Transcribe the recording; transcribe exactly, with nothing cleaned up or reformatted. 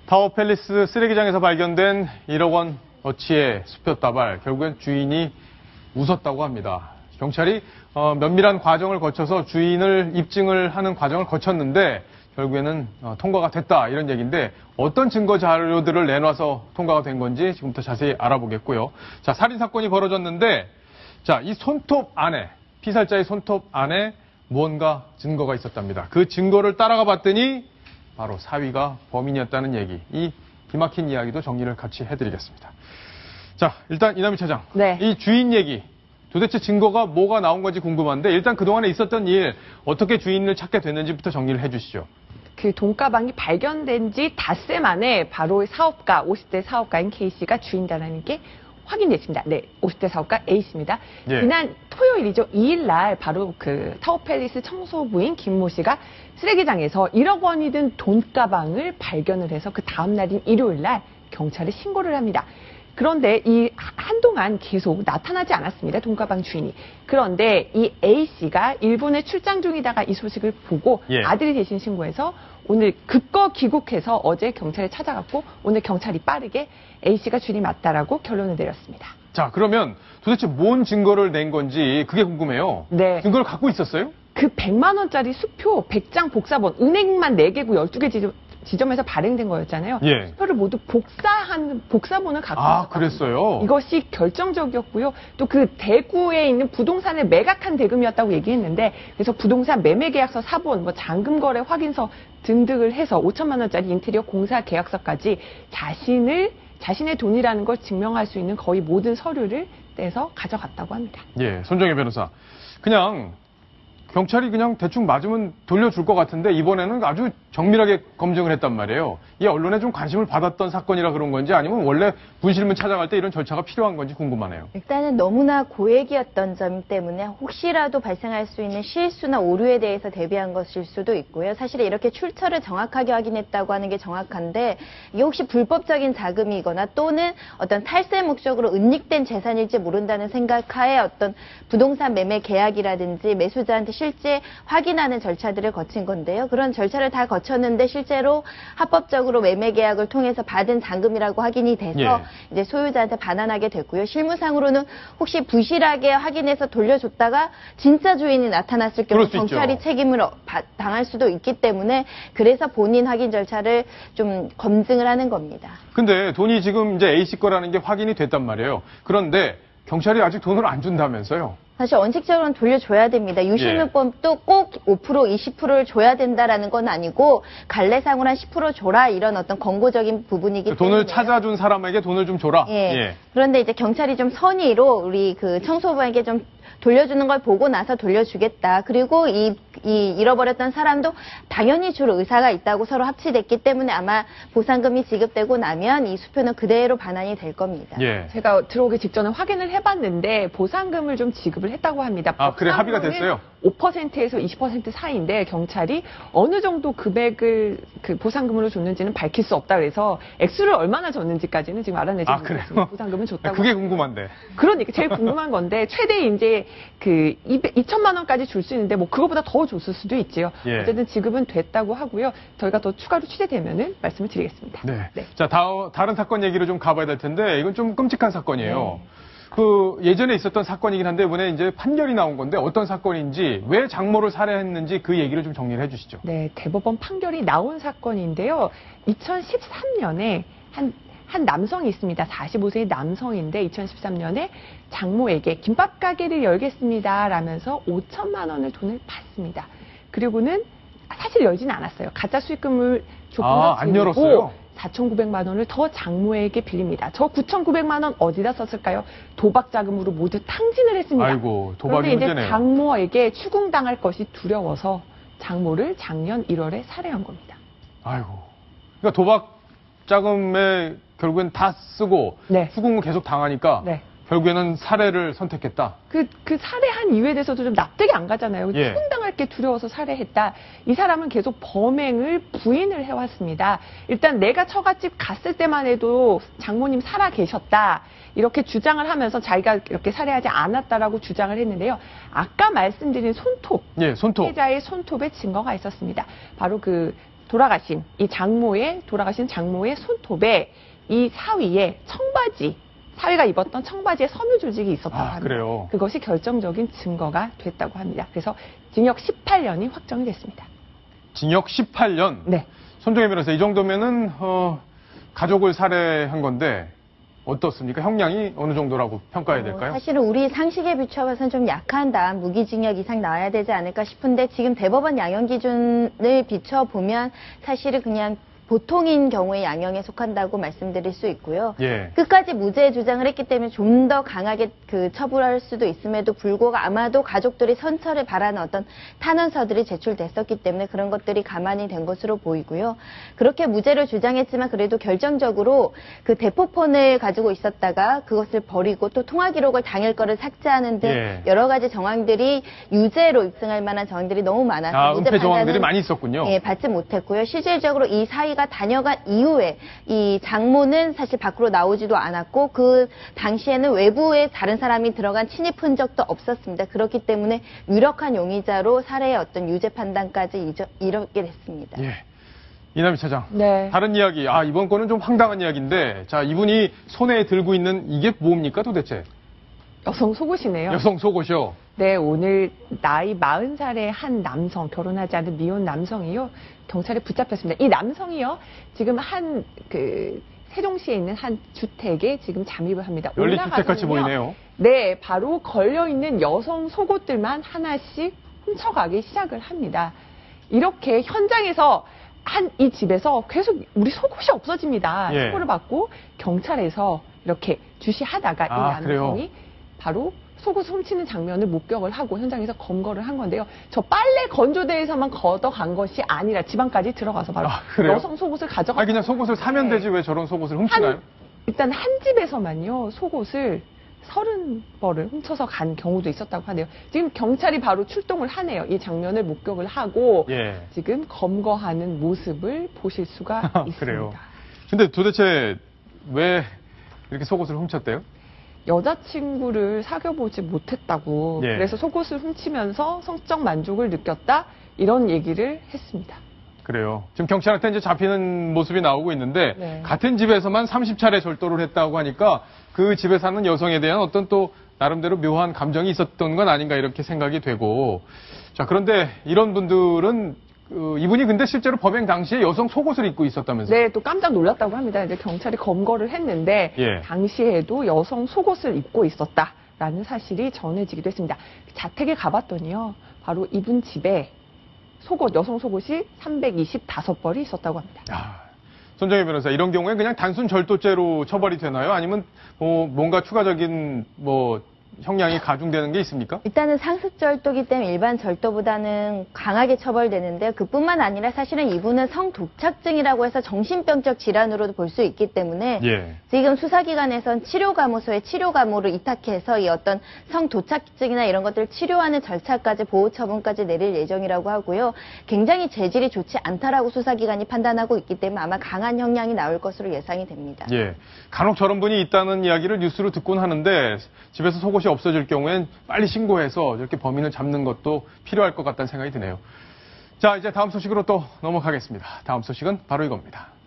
타워팰리스 쓰레기장에서 발견된 일억 원 어치의 수표다발, 결국엔 주인이 웃었다고 합니다. 경찰이 어, 면밀한 과정을 거쳐서 주인을 입증을 하는 과정을 거쳤는데 결국에는 어, 통과가 됐다 이런 얘기인데 어떤 증거 자료들을 내놔서 통과가 된 건지 지금부터 자세히 알아보겠고요. 자, 살인 사건이 벌어졌는데 자, 이 손톱 안에, 피살자의 손톱 안에 무언가 증거가 있었답니다. 그 증거를 따라가 봤더니 바로 사위가 범인이었다는 얘기, 이 기막힌 이야기도 정리를 같이 해드리겠습니다. 자, 일단 이남희 차장, 네. 이 주인 얘기, 도대체 증거가 뭐가 나온 건지 궁금한데 일단 그동안에 있었던 일, 어떻게 주인을 찾게 됐는지부터 정리를 해주시죠. 그 돈가방이 발견된 지 닷새 만에 바로 사업가, 오십 대 사업가인 K씨가 주인이라는 게 확인됐습니다. 네, 오십 대 사업가 A씨입니다. 예. 지난 토요일이죠. 이 일 날 바로 그 타워팰리스 청소부인 김모 씨가 쓰레기장에서 일억 원이 든 돈가방을 발견을 해서 그 다음 날인 일요일 날 경찰에 신고를 합니다. 그런데 이 한동안 계속 나타나지 않았습니다. 돈가방 주인이. 그런데 이 A씨가 일본에 출장 중이다가 이 소식을 보고 예. 아들이 대신 신고해서 오늘 급거 귀국해서 어제 경찰에 찾아갔고 오늘 경찰이 빠르게 A씨가 주인이 맞다라고 결론을 내렸습니다. 자, 그러면 도대체 뭔 증거를 낸 건지 그게 궁금해요. 네. 증거를 갖고 있었어요? 그 백만 원짜리 수표 백 장 복사본, 은행만 네 개고 열두 개 지점, 지점에서 발행된 거였잖아요. 예. 수표를 모두 복사한 복사본을 갖고 아, 있었거든요. 그랬어요? 이것이 결정적이었고요. 또 그 대구에 있는 부동산을 매각한 대금이었다고 얘기했는데 그래서 부동산 매매 계약서 사본, 뭐 잔금 거래 확인서 등등을 해서 오천만 원짜리 인테리어 공사 계약서까지 자신을 자신의 돈이라는 걸 증명할 수 있는 거의 모든 서류를 떼서 가져갔다고 합니다. 예, 손정혜 변호사. 그냥 경찰이 그냥 대충 맞으면 돌려줄 것 같은데 이번에는 아주 정밀하게 검증을 했단 말이에요. 이 언론에 좀 관심을 받았던 사건이라 그런 건지 아니면 원래 분실문 찾아갈 때 이런 절차가 필요한 건지 궁금하네요. 일단은 너무나 고액이었던 점 때문에 혹시라도 발생할 수 있는 실수나 오류에 대해서 대비한 것일 수도 있고요. 사실 이렇게 출처를 정확하게 확인했다고 하는 게 정확한데 이게 혹시 불법적인 자금이거나 또는 어떤 탈세 목적으로 은닉된 재산일지 모른다는 생각하에 어떤 부동산 매매 계약이라든지 매수자한테 실제 확인하는 절차들을 거친 건데요. 그런 절차를 다 거쳤는데 실제로 합법적으로 매매 계약을 통해서 받은 잔금이라고 확인이 돼서 예. 이제 소유자한테 반환하게 됐고요. 실무상으로는 혹시 부실하게 확인해서 돌려줬다가 진짜 주인이 나타났을 경우 경찰이 있죠. 책임을 당할 수도 있기 때문에 그래서 본인 확인 절차를 좀 검증을 하는 겁니다. 근데 돈이 지금 이제 A씨 거라는 게 확인이 됐단 말이에요. 그런데 경찰이 아직 돈을 안 준다면서요? 사실 원칙적으로는 돌려줘야 됩니다. 유실물법도 꼭 오 퍼센트, 이십 퍼센트를 줘야 된다라는 건 아니고 갈래상으로 한 십 퍼센트 줘라 이런 어떤 권고적인 부분이기 때문에 돈을 찾아준 사람에게 돈을 좀 줘라. 예. 예. 그런데 이제 경찰이 좀 선의로 우리 그 청소부에게 좀 돌려주는 걸 보고 나서 돌려주겠다. 그리고 이, 이 잃어버렸던 사람도 당연히 줄 의사가 있다고 서로 합치됐기 때문에 아마 보상금이 지급되고 나면 이 수표는 그대로 반환이 될 겁니다. 예. 제가 들어오기 직전에 확인을 해봤는데 보상금을 좀 지급을 했다고 합니다. 아, 그래 합의가 됐어요? 오 퍼센트에서 이십 퍼센트 사이인데 경찰이 어느 정도 금액을 그 보상금으로 줬는지는 밝힐 수 없다 그래서 액수를 얼마나 줬는지까지는 지금 알아내지 아, 못했습니다. 그래요? 보상금은 줬다고. 그게 궁금한데. 그러니까 제일 궁금한 건데 최대 이제 그 이천만 원까지 줄 수 있는데 뭐 그거보다 더 줬을 수도 있지요. 예. 어쨌든 지급은 됐다고 하고요. 저희가 더 추가로 취재되면은 말씀을 드리겠습니다. 네. 네. 자, 다, 다른 사건 얘기로 좀 가봐야 될 텐데 이건 좀 끔찍한 사건이에요. 네. 그 예전에 있었던 사건이긴 한데 이번에 이제 판결이 나온 건데 어떤 사건인지 왜 장모를 살해했는지 그 얘기를 좀 정리를 해주시죠. 네, 대법원 판결이 나온 사건인데요. 이천십삼 년에 한 한 남성이 있습니다. 사십오 세의 남성인데 이천십삼 년에 장모에게 김밥 가게를 열겠습니다 라면서 오천만 원을 돈을 받습니다. 그리고는 사실 열지는 않았어요. 가짜 수익금을 조건을 아, 안 열었어요? 사천구백만 원을 더 장모에게 빌립니다. 저 구천구백만 원 어디다 썼을까요? 도박 자금으로 모두 탕진을 했습니다. 아이고, 도박이 그런데 문제네요. 이제 장모에게 추궁당할 것이 두려워서 장모를 작년 일월에 살해한 겁니다. 아이고. 그러니까 도박 자금에 결국엔 다 쓰고 네. 추궁을 계속 당하니까 네. 결국에는 살해를 선택했다. 그, 그 살해한 이유에 대해서도 좀 납득이 안 가잖아요. 예. 추궁당할 게 두려워서 살해했다. 이 사람은 계속 범행을 부인을 해왔습니다. 일단 내가 처갓집 갔을 때만 해도 장모님 살아 계셨다. 이렇게 주장을 하면서 자기가 이렇게 살해하지 않았다라고 주장을 했는데요. 아까 말씀드린 손톱. 예, 손톱. 피해자의 손톱에 증거가 있었습니다. 바로 그 돌아가신 이 장모의 돌아가신 장모의 손톱에 이 사위의 청바지 사위가 입었던 청바지에 섬유 조직이 있었다고 아, 합니다. 그래요? 그것이 결정적인 증거가 됐다고 합니다. 그래서 징역 십팔 년이 확정이 됐습니다. 징역 십팔 년. 네. 손정혜 변호사, 이 정도면은 어, 가족을 살해한 건데 어떻습니까? 형량이 어느 정도라고 평가해야 될까요? 어, 사실은 우리 상식에 비춰봐서는 좀 약한 다음 무기징역 이상 나와야 되지 않을까 싶은데 지금 대법원 양형 기준을 비춰보면 사실은 그냥 보통인 경우의 양형에 속한다고 말씀드릴 수 있고요. 예. 끝까지 무죄 주장을 했기 때문에 좀 더 강하게 그 처벌할 수도 있음에도 불구하고 아마도 가족들이 선처를 바라는 어떤 탄원서들이 제출됐었기 때문에 그런 것들이 가만히 된 것으로 보이고요. 그렇게 무죄를 주장했지만 그래도 결정적으로 그 대포폰을 가지고 있었다가 그것을 버리고 또 통화 기록을 당일 거를 삭제하는 등 예. 여러 가지 정황들이 유죄로 입증할 만한 정황들이 너무 많아서 아, 무죄 은폐 정황들이 판단은 많이 있었군요. 예, 받지 못했고요. 실질적으로 이 사이가 다녀간 이후에 이 장모는 사실 밖으로 나오지도 않았고 그 당시에는 외부에 다른 사람이 들어간 침입 흔적도 없었습니다. 그렇기 때문에 유력한 용의자로 살해의 어떤 유죄 판단까지 이르게 됐습니다. 예. 이남희 차장. 네. 다른 이야기. 아, 이번 거는 좀 황당한 이야기인데, 자, 이분이 손에 들고 있는 이게 뭡니까 도대체? 여성 속옷이네요. 여성 속옷이요. 네, 오늘 나이 마흔 살의 한 남성, 결혼하지 않은 미혼 남성이요. 경찰에 붙잡혔습니다. 이 남성이요. 지금 한, 그, 세종시에 있는 한 주택에 지금 잠입을 합니다. 연립주택같이 올라가서는요, 보이네요. 네, 바로 걸려있는 여성 속옷들만 하나씩 훔쳐가기 시작을 합니다. 이렇게 현장에서 한 이 집에서 계속 우리 속옷이 없어집니다. 예. 신고를 받고 경찰에서 이렇게 주시하다가 아, 이 남성이 그래요? 바로 속옷 훔치는 장면을 목격을 하고 현장에서 검거를 한 건데요. 저 빨래 건조대에서만 걷어간 것이 아니라 지방까지 들어가서 바로 아, 그래요? 여성 속옷을 가져가. 아, 그냥 속옷을 사면 네. 되지 왜 저런 속옷을 훔치나요? 한, 일단 한 집에서만요 속옷을 서른 벌을 훔쳐서 간 경우도 있었다고 하네요. 지금 경찰이 바로 출동을 하네요. 이 장면을 목격을 하고 예. 지금 검거하는 모습을 보실 수가 있습니다. 그래요. 근데 도대체 왜 이렇게 속옷을 훔쳤대요? 여자친구를 사귀어보지 못했다고 예. 그래서 속옷을 훔치면서 성적 만족을 느꼈다 이런 얘기를 했습니다. 그래요. 지금 경찰한테 이제 잡히는 모습이 나오고 있는데 네. 같은 집에서만 서른 차례 절도를 했다고 하니까 그 집에 사는 여성에 대한 어떤 또 나름대로 묘한 감정이 있었던 건 아닌가 이렇게 생각이 되고 자 그런데 이런 분들은 그 이분이 근데 실제로 범행 당시에 여성 속옷을 입고 있었다면서요? 네, 또 깜짝 놀랐다고 합니다. 이제 경찰이 검거를 했는데 예. 당시에도 여성 속옷을 입고 있었다라는 사실이 전해지기도 했습니다. 자택에 가봤더니요, 바로 이분 집에 속옷, 여성 속옷이 삼백이십오 벌이 있었다고 합니다. 야, 손정혜 변호사, 이런 경우에 그냥 단순 절도죄로 처벌이 되나요? 아니면 뭐 뭔가 추가적인 뭐 형량이 가중되는 게 있습니까? 일단은 상습절도기 때문에 일반 절도보다는 강하게 처벌되는데요. 그뿐만 아니라 사실은 이분은 성도착증이라고 해서 정신병적 질환으로도 볼 수 있기 때문에 예. 지금 수사기관에선 치료감호소에 치료감호를 위탁해서 이 어떤 성도착증이나 이런 것들을 치료하는 절차까지 보호처분까지 내릴 예정이라고 하고요. 굉장히 재질이 좋지 않다라고 수사기관이 판단하고 있기 때문에 아마 강한 형량이 나올 것으로 예상이 됩니다. 예. 간혹 저런 분이 있다는 이야기를 뉴스로 듣곤 하는데 집에서 속옷이 없어질 경우엔 빨리 신고해서 이렇게 범인을 잡는 것도 필요할 것 같다는 생각이 드네요. 자, 이제 다음 소식으로 또 넘어가겠습니다. 다음 소식은 바로 이겁니다.